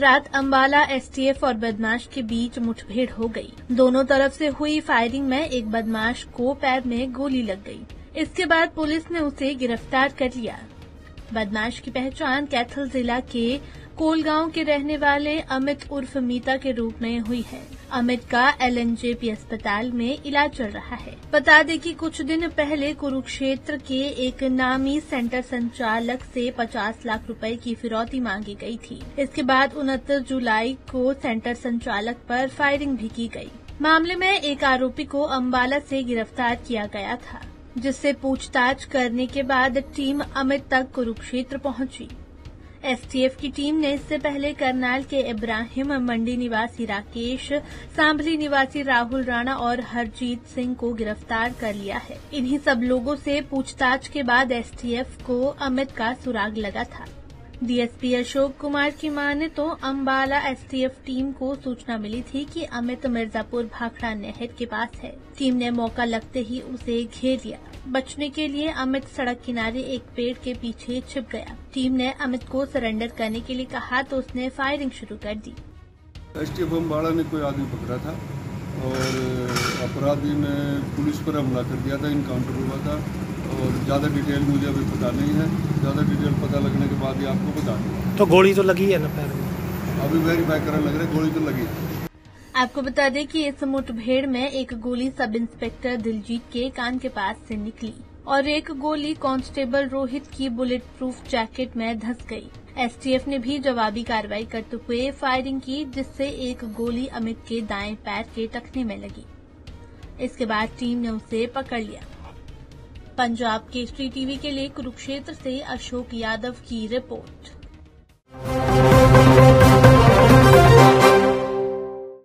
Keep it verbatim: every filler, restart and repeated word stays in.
रात अंबाला एसटीएफ और बदमाश के बीच मुठभेड़ हो गई। दोनों तरफ से हुई फायरिंग में एक बदमाश को पैर में गोली लग गई। इसके बाद पुलिस ने उसे गिरफ्तार कर लिया। बदमाश की पहचान कैथल जिला के कोलगांव के रहने वाले अमित उर्फ मीता के रूप में हुई है। अमित का एलएनजेपी अस्पताल में इलाज चल रहा है। बता दें कि कुछ दिन पहले कुरुक्षेत्र के एक नामी सेंटर संचालक से पचास लाख रुपए की फिरौती मांगी गई थी। इसके बाद उनतीस जुलाई को सेंटर संचालक पर फायरिंग भी की गई। मामले में एक आरोपी को अंबाला से गिरफ्तार किया गया था, जिससे पूछताछ करने के बाद टीम अमित तक कुरुक्षेत्र पहुंची। एसटीएफ की टीम ने इससे पहले करनाल के इब्राहिम, मंडी निवासी राकेश, सांभली निवासी राहुल राणा और हरजीत सिंह को गिरफ्तार कर लिया है। इन्हीं सब लोगों से पूछताछ के बाद एसटीएफ को अमित का सुराग लगा था। डीएसपी अशोक कुमार की माने तो अंबाला एसटीएफ टीम को सूचना मिली थी कि अमित मिर्जापुर भाखड़ा नहर के पास है। टीम ने मौका लगते ही उसे घेर लिया। बचने के लिए अमित सड़क किनारे एक पेड़ के पीछे छिप गया। टीम ने अमित को सरेंडर करने के लिए कहा तो उसने फायरिंग शुरू कर दी। एसटीएफ अंबाला ने कोई आदमी पकड़ा था और अपराधी ने पुलिस पर हमला कर दिया था। इनकाउंटर हुआ था और ज्यादा डिटेल मुझे अभी पता नहीं है। ज्यादा डिटेल पता लगने के बाद ही आपको बता दूंगा। तो गोली तो लगी है ना पैर में? अभी वेरीफाई करने लग रहा है, गोली तो लगी है। आपको बता दें कि इस मुठभेड़ में एक गोली सब इंस्पेक्टर दिलजीत के कान के पास से निकली और एक गोली कांस्टेबल रोहित की बुलेट प्रूफ जैकेट में धंस गई। एसटीएफ ने भी जवाबी कार्रवाई करते हुए फायरिंग की, जिससे एक गोली अमित के दाएं पैर के टखने में लगी। इसके बाद टीम ने उसे पकड़ लिया। पंजाब केसरी टीवी के लिए कुरुक्षेत्र से अशोक यादव की रिपोर्ट।